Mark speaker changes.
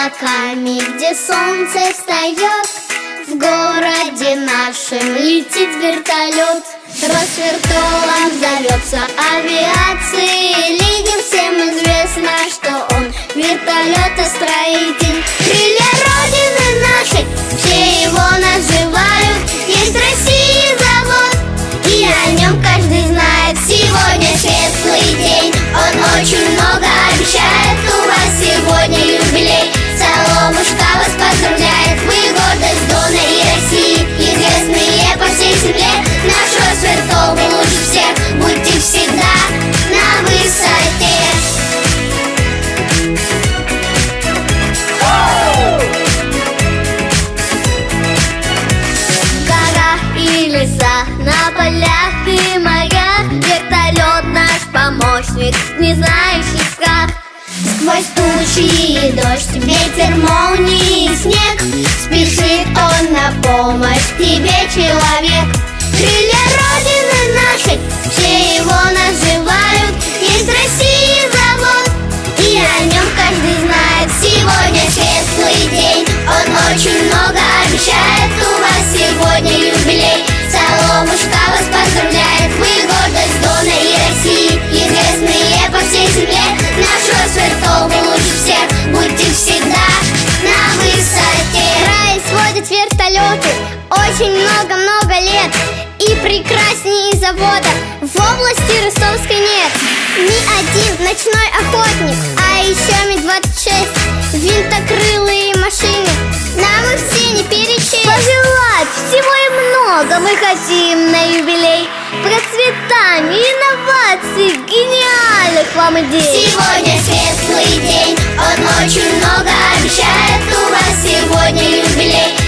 Speaker 1: облаками, где солнце встает. В городе нашем летит вертолет. Росвертолом зовется авиацией. Людям всем известно, что он вертолетостроитель. Крылья Родины нашей, все его называют. Есть в России завод, и о нем каждый знает. Сегодня светлый день, он очень много обещает. У вас сегодня юбилей, Соломушка вас поздравляет. Вы гордость Дона и России, известные по всей земле. Наш Росвертол был лучше всех, будьте всегда на высоте. В горах и лесах, на полях и морях вертолет наш помощник, не знающий страх. Сквозь тучи и дождь, ветер, молнии и снег, спешит он на помощь тебе, человек. Крылья Родины нашей, все его называют. Есть в России завод, и о нем каждый знает. Сегодня светлый день, он очень много обещает. У вас сегодня юбилей, Соломушка вас поздравляет. Вы гордость Дона и России, известные по всей земле. Наш Росвертол был лучше всех, будьте всегда на высоте. Край сводят вертолеты очень много-много лет, и прекрасней завода в области Ростовской нет. Ни один ночной охотник, а еще МиГ-26, винтокрылые машины нам их все не перечесть. Пожелать всего и много мы хотим на юбилей. Процветания, инноваций, гениальных вам идей. Сегодня светлый день, он очень много обещает. У вас сегодня юбилей,